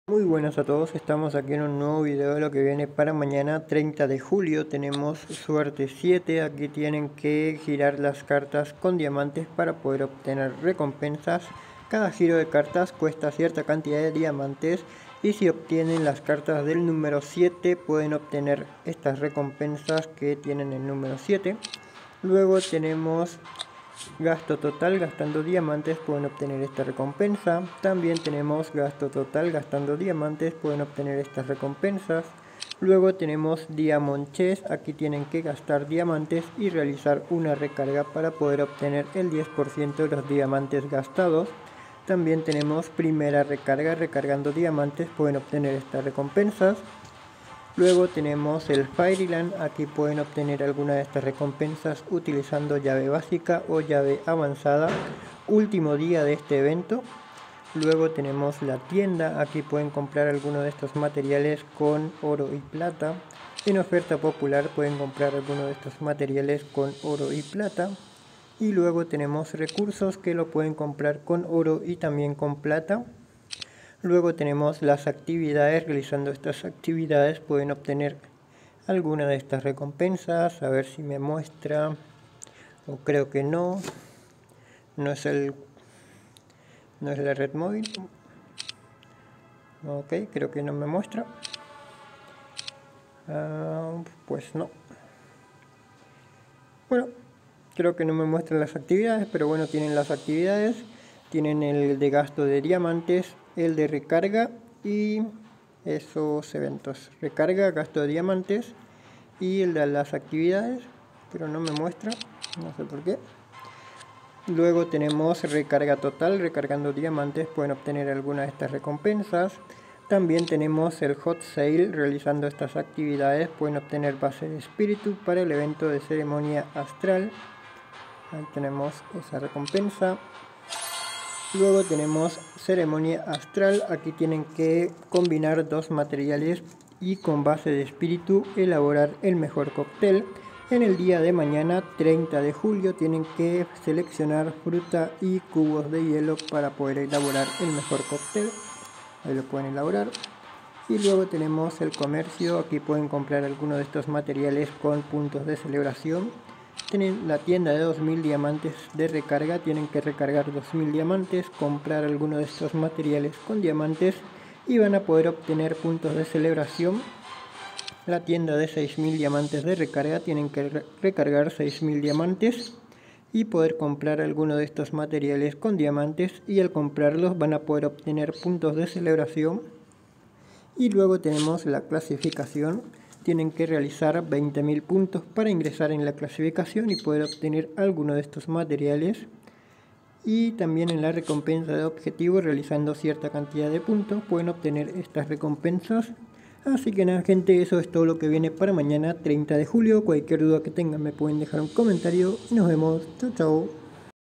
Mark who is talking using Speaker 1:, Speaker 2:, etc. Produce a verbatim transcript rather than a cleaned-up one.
Speaker 1: Muy buenas a todos, estamos aquí en un nuevo video de lo que viene para mañana treinta de julio. Tenemos suerte siete, aquí tienen que girar las cartas con diamantes para poder obtener recompensas. Cada giro de cartas cuesta cierta cantidad de diamantes y si obtienen las cartas del número siete pueden obtener estas recompensas que tienen el número siete. Luego tenemos gasto total, gastando diamantes pueden obtener esta recompensa. También tenemos gasto total, gastando diamantes pueden obtener estas recompensas. Luego tenemos Diamond Chest, aquí tienen que gastar diamantes y realizar una recarga para poder obtener el diez por ciento de los diamantes gastados. También tenemos primera recarga, recargando diamantes pueden obtener estas recompensas. Luego tenemos el Fairyland, aquí pueden obtener alguna de estas recompensas utilizando llave básica o llave avanzada. Último día de este evento. Luego tenemos la tienda, aquí pueden comprar alguno de estos materiales con oro y plata. En oferta popular pueden comprar alguno de estos materiales con oro y plata. Y luego tenemos recursos que lo pueden comprar con oro y también con plata. Luego tenemos las actividades, realizando estas actividades pueden obtener alguna de estas recompensas. A ver si me muestra, o creo que no, no es el no es la red móvil. Ok, creo que no me muestra. Uh, pues no. Bueno, creo que no me muestran las actividades, pero bueno, tienen las actividades. Tienen el de gasto de diamantes, el de recarga y esos eventos. Recarga, gasto de diamantes y el de las actividades, pero no me muestra, no sé por qué. Luego tenemos recarga total, recargando diamantes pueden obtener alguna de estas recompensas. También tenemos el hot sale, realizando estas actividades pueden obtener base de espíritu para el evento de ceremonia astral. Ahí tenemos esa recompensa. Luego tenemos ceremonia astral, aquí tienen que combinar dos materiales y con base de espíritu elaborar el mejor cóctel. En el día de mañana treinta de julio tienen que seleccionar fruta y cubos de hielo para poder elaborar el mejor cóctel. Ahí lo pueden elaborar. Y luego tenemos el comercio, aquí pueden comprar alguno de estos materiales con puntos de celebración. Tienen la tienda de dos mil diamantes de recarga, tienen que recargar dos mil diamantes, comprar alguno de estos materiales con diamantes y van a poder obtener puntos de celebración. La tienda de seis mil diamantes de recarga, tienen que re recargar seis mil diamantes y poder comprar alguno de estos materiales con diamantes y al comprarlos van a poder obtener puntos de celebración. Y luego tenemos la clasificación. Tienen que realizar veinte mil puntos para ingresar en la clasificación y poder obtener alguno de estos materiales. Y también en la recompensa de objetivo, realizando cierta cantidad de puntos, pueden obtener estas recompensas. Así que nada gente, eso es todo lo que viene para mañana treinta de julio. Cualquier duda que tengan me pueden dejar un comentario y nos vemos. Chao, chao.